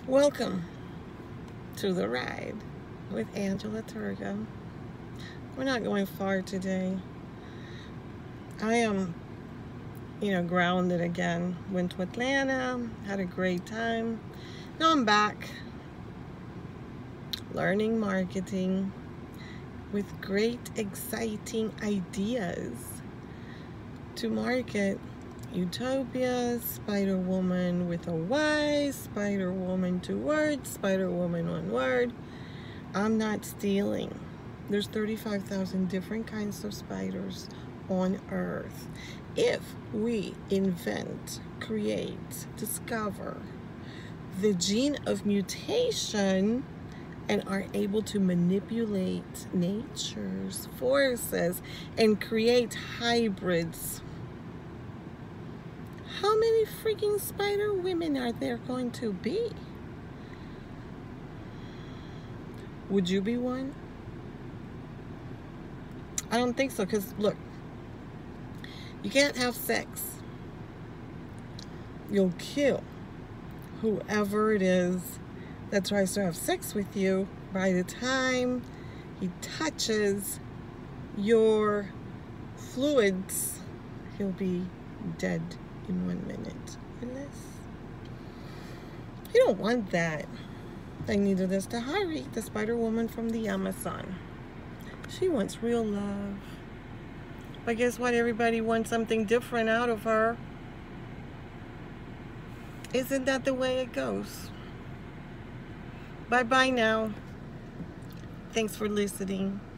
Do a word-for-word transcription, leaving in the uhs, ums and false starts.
Welcome to the ride with Angela Turga. We're not going far today. I am, you know, grounded again. Went to Atlanta, had a great time. Now I'm back learning marketing with great, exciting ideas to market Utopia, Spider-Woman with a Y, Spider-Woman two words, Spider-Woman one word. I'm not stealing. There's thirty-five thousand different kinds of spiders on Earth. If we invent, create, discover the gene of mutation and are able to manipulate nature's forces and create hybrids, how many freaking spider women are there going to be? Would you be one? I don't think so, because look, you can't have sex. You'll kill whoever it is that tries to have sex with you. By the time he touches your fluids, he'll be dead in one minute or less. You don't want that. I needed this to Hari, the Spider Woman from the Amazon. She wants real love. But guess what? Everybody wants something different out of her. Isn't that the way it goes? Bye-bye now. Thanks for listening.